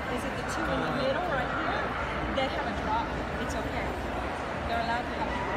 Is it the two in the middle right here? They have a drop. It's okay. They're allowed to have a drop.